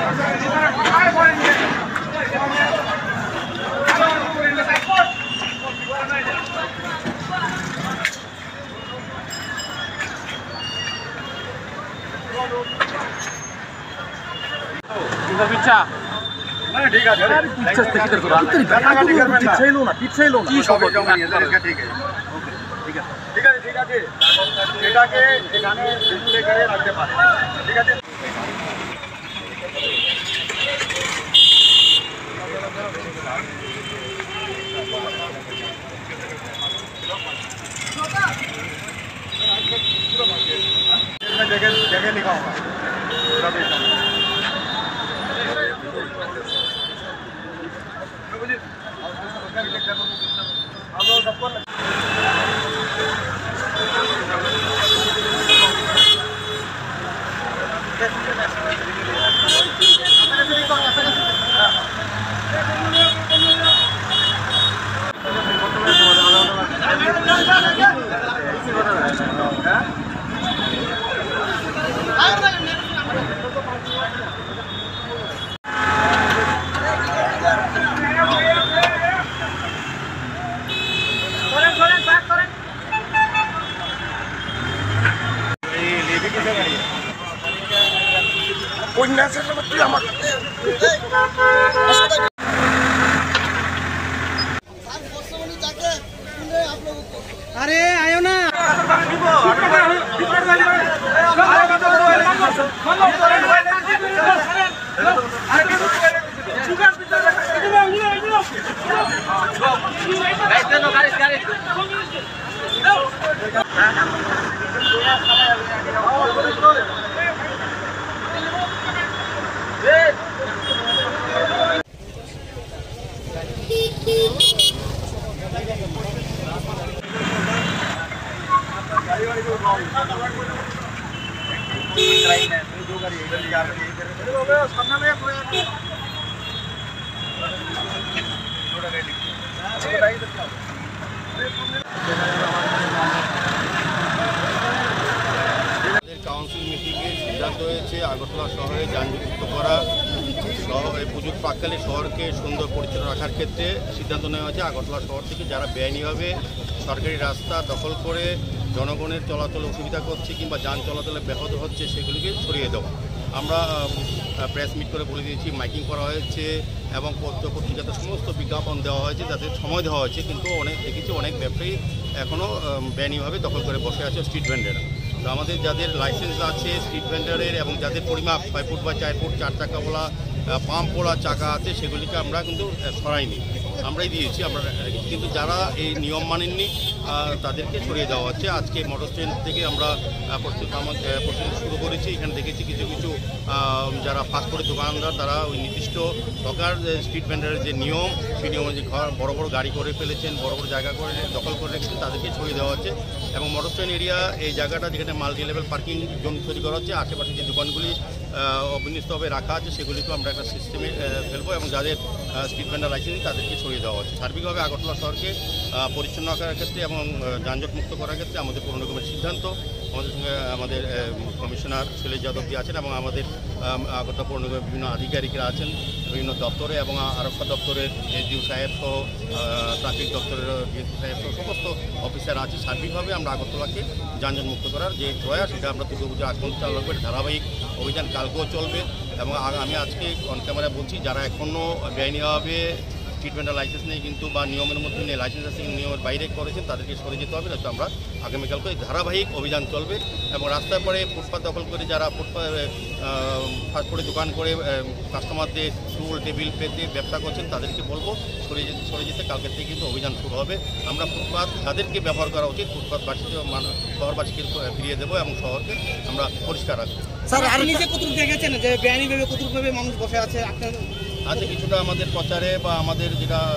পিচ্ছা ঠিক আছে এটাকে এখানে রাখতে পারে ঠিক আছে। जगह लिखा होगा अरे आयो ना কাউন্সিল মিটিংয়ে সিদ্ধান্ত হয়েছে আগরতলা শহরে যানযুক্ত করা পুজোর প্রাককালে শহরকে সুন্দর পরিচ্ছন্ন রাখার ক্ষেত্রে সিদ্ধান্ত নেওয়া হয়েছে। আগরতলা শহর থেকে যারা বেআইনিভাবে সরকারি রাস্তা দখল করে জনগণের চলাচল অসুবিধা করছে কিংবা যান চলাচলে ব্যাহত হচ্ছে সেগুলিকে সরিয়ে দেওয়া। আমরা প্রেস মিট করে বলে দিয়েছি, মাইকিং করা হয়েছে এবং পত্রিকাতে সমস্ত বিজ্ঞাপন দেওয়া হয়েছে, যাদের সময় দেওয়া হয়েছে। কিন্তু দেখেছি অনেক ব্যবসায়ী এখনও বেআইনিভাবে দখল করে বসে আছে স্ট্রিট ভেন্ডাররা। তো আমাদের যাদের লাইসেন্স আছে স্ট্রিট ভেন্ডারের এবং যাদের পরিমাপ 5 ফুট বা 4 ফুট 4 চাকাওয়ালা পাম্প পোড়া চাকা আছে সেগুলিকে আমরা কিন্তু সরাইনি, আমরাই দিয়েছি আমরা। কিন্তু যারা এই নিয়ম মানেননি তাদেরকে সরিয়ে দেওয়া হচ্ছে। আজকে মোটর স্ট্যান্ড থেকে আমরা প্রস্তুতি শুরু করেছি। এখানে দেখেছি কিছু কিছু যারা ফাস্টফুডের দোকানদার তারা ওই নির্দিষ্ট সরকার স্ট্রিট ভেন্ডারের যে নিয়ম সেই নিয়ম যে ঘর বড় বড় গাড়ি করে ফেলেছেন, বড় বড় জায়গা করে দখল করে রেখেছেন, তাদেরকে সরিয়ে দেওয়া হচ্ছে। এবং মোটর স্ট্যান্ড এরিয়া এই জায়গাটা যেখানে মাল্টি লেভেল পার্কিং জোন তৈরি করা হচ্ছে, আশেপাশে যে দোকানগুলি অবিন্যস্তভাবে রাখা আছে সেগুলিকেও আমরা একটা সিস্টেমে ফেলবো এবং যাদের স্ট্রিট ভেন্ডার লাইসেন্স তাদেরকে সরিয়ে দেওয়া হচ্ছে। সার্বিকভাবে আগরতলা শহরকে পরিচ্ছন্ন রাখার ক্ষেত্রে এবং যানজট মুক্ত করার ক্ষেত্রে আমাদের পৌর নিগমের সিদ্ধান্ত। আমাদের সঙ্গে আমাদের কমিশনার শৈলেশ যাদবজি আছেন এবং আমাদের আগরতলা পৌর নিগমের বিভিন্ন আধিকারিকরা আছেন বিভিন্ন দপ্তরে এবং আরক্ষা দপ্তরের এসডিও সাহেব সহ ট্রাফিক দপ্তরের ডিএসপি সাহেব সহ সমস্ত অফিসার আছে। সার্বিকভাবে আমরা আগরতলাকে যানজট মুক্ত করার যে প্রয়াস সেটা আমরা দুর্গাপূজার আগ পর্যন্ত চালু করে ধারাবাহিক অভিযান কালকেও চলবে। এবং আমি আজকে অন ক্যামেরা বলছি, যারা এখনও বেআইনিভাবে স্ট্রিট ভেন্ডার লাইসেন্স নেই কিন্তু বা নিয়মের মধ্যে নেই, লাইসেন্স আছে নিয়মের বাইরে করেছেন, তাদেরকে সরে যেতে হবে। নয়তো আমরা আগামীকালকে ধারাবাহিক অভিযান চলবে। এবং রাস্তার পরে ফুটপাত দখল করে যারা ফাস্টফুডে দোকান করে কাস্টমারদের টুল টেবিল পেতে ব্যবসা করছেন তাদেরকে বলবো সরে যেতে। কালকের থেকে কিন্তু অভিযান শুরু হবে। আমরা ফুটপাত যাদেরকে ব্যবহার করা উচিত ফুটপাতবাসীকে শহরবাসীকে ফিরিয়ে দেবো এবং শহরকে আমরা পরিষ্কার রাখবো। স্যার আপনি যে কতটুকু দেখেছেন যে বেআইনিভাবে কতটুকুভাবে মানুষ বসে আছে আপনার আছে কিছুটা আমাদের প্রচারে বা আমাদের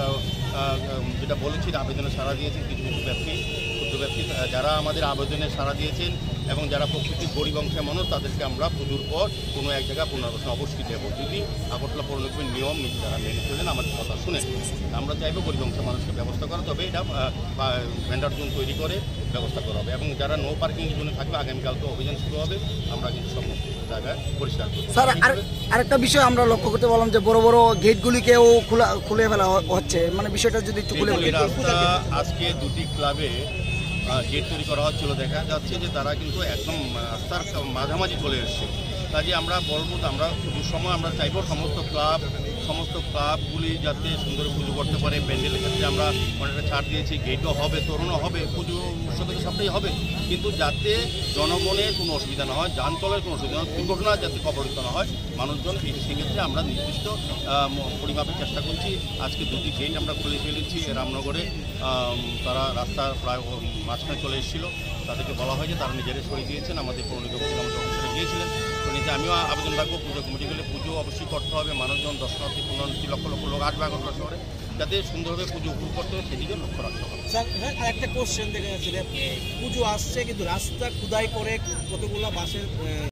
যেটা বলেছি আবেদনে সাড়া দিয়েছেন কিছু কিছু ব্যক্তি, ক্ষুদ্র ব্যক্তি যারা আমাদের আবেদনে সাড়া দিয়েছেন এবং যারা প্রকৃতির গরিব অংশের মানুষ তাদেরকে আমরা পুজোর পর কোনো এক জায়গায় পুনর্বাসন অবশ্যই দেবো, যদি আগরতলা পৌর নিগমের নিয়ম যারা মেনে চলেন আমাদের কথা শুনে। আমরা চাইবো গরিব অংশের মানুষকে ব্যবস্থা করা, তবে এটা ভেন্ডার জোন তৈরি করে ব্যবস্থা করা হবে। এবং যারা নো পার্কিং জোনে থাকবে আগামীকাল তো অভিযান শুরু হবে, আমরা কিন্তু সম্মুখ জায়গায় পরিষ্কার করতে। স্যার আরেকটা বিষয় আমরা লক্ষ্য করতে বললাম যে বড় বড় গেটগুলিকেও খুলে ফেলা হচ্ছে, মানে বিষয়টা যদি একটু খুলে এই রাস্তা আজকে দুটি ক্লাবে গেট তৈরি করা হচ্ছিল, দেখা যাচ্ছে যে তারা কিন্তু একদম রাস্তার মাঝামাঝি চলে এসছে। কাজে আমরা বলবো, আমরা পুজোর সময় আমরা চাইবো সমস্ত ক্লাবগুলি যাতে সুন্দর পুজো করতে পারে। প্যান্ডেলের ক্ষেত্রে আমরা অনেকটা ছাড় দিয়েছি, গেটও হবে, তোরণও হবে, পুজো উৎসবে তো সবটাই হবে, কিন্তু যাতে জনগণের কোনো অসুবিধা না হয়, যান চলার কোনো অসুবিধা না হয়, দুর্ঘটনা যাতে কবলিত না হয় মানুষজন, সেক্ষেত্রে আমরা নির্দিষ্ট পরিমাপের চেষ্টা করছি। আজকে দুটি গেট আমরা খুলে ফেলেছি রামনগরে। তারা রাস্তার প্রায় মাঝখানে চলে এসেছিলো, তাদেরকে বলা হয় যে তারা নিজেরাই সরিয়ে দিয়েছেন। আমাদের পৌরনিগম থেকে আমাদের অফিসারে গিয়েছিলেন, তো নিচে আমিও আবেদন রাখবো পুজো কমিটি গেলে পুজো অবশ্যই করতে হবে। মানুষজন দর্শনার্থী 15 লক্ষ লোক আসবে আগরতলা শহরে, যাতে সুন্দরভাবে পুজো উপভোগ করতে হবে সেদিকে লক্ষ্য রাখতে হবে। স্যার একটা কোশ্চেন দেখা যাচ্ছে যে পুজো আসছে কিন্তু রাস্তা খুদাই করে কতগুলো বাসের